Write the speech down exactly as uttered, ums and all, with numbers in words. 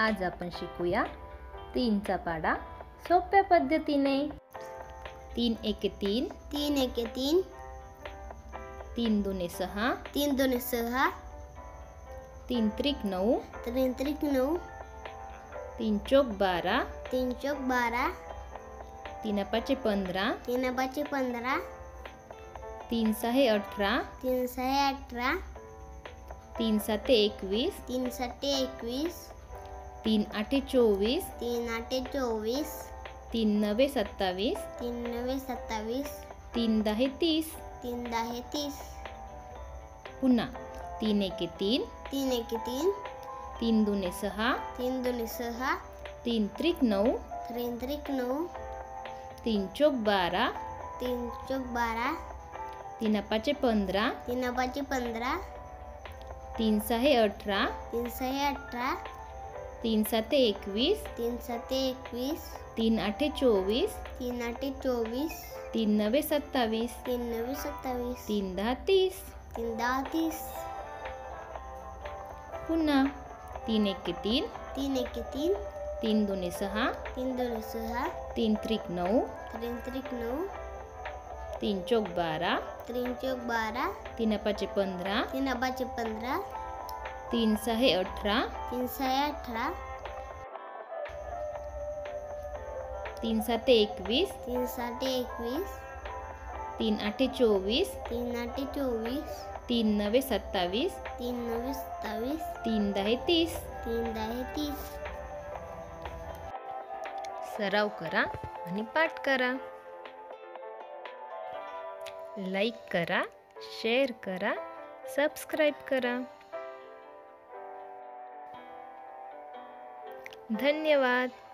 आज आपण शिकूया तीनचा पाढा सोप्या पद्धतीने। तीन एके तीन, तीन एके तीन, तीन दुने सहा, तीन दोने सहा, तीन त्रिक नऊ, तीन त्रिक नऊ, तीन चौक बारा, तीन चौक बारा, तीन पाचे पंधरा, तीन पाचे पंधरा, तीन सहा अठरा, तीन सहा अठरा, तीन साते एकवीस, तीन साते एकवीस, तीन आठे चोवीस, तीन आठे चोवीस, तीन नवे सत्तावीस, तीन नवे सत्तावीस, तीन दहे तीस, तीन दहे तीस। पुन्हा तीन एके तीन, तीन एके तीन, तीन दुने सहा, तीन दोने सहा, तीन त्रिक नऊ, तीन त्रिक नऊ, तीन चौक बारा, तीन चौक बारा, तीन पाचे पंधरा, तीन पाचे पंधरा, तीन सहा अठरा, तीन सहा अठरा, तीन साते एकवीस, तीन साते एकवीस, तीन आठे चोवीस, तीन आठे चोवीस, तीन नवे सत्तावीस, तीन नवे सत्तावीस, तीन दहा तीस। तीन दहा तीस। पुन्हा तीन एके तीन, तीन एके तीन, तीन दुने सहा, तीन दोने सहा, तीन त्रिक नऊ, तीन त्रिक नऊ, तीन चौक बारा, तीन चौक बारा, तीन पाचे पंधरा, तीन पाचे पंधरा, तीन सहा अठरा, तीन सहा अठरा, तीन साते एकवीस, तीन साते एकवीस, तीन आठे चोवीस, तीन आठे चोवीस, तीन नवे सत्तावीस, तीन नवे सत्तावीस, तीन दहे तीस। तीन दहे तीस। सराव करा आणि पाठ करा। लाईक करा, शेअर करा, सबस्क्राईब करा। धन्यवाद।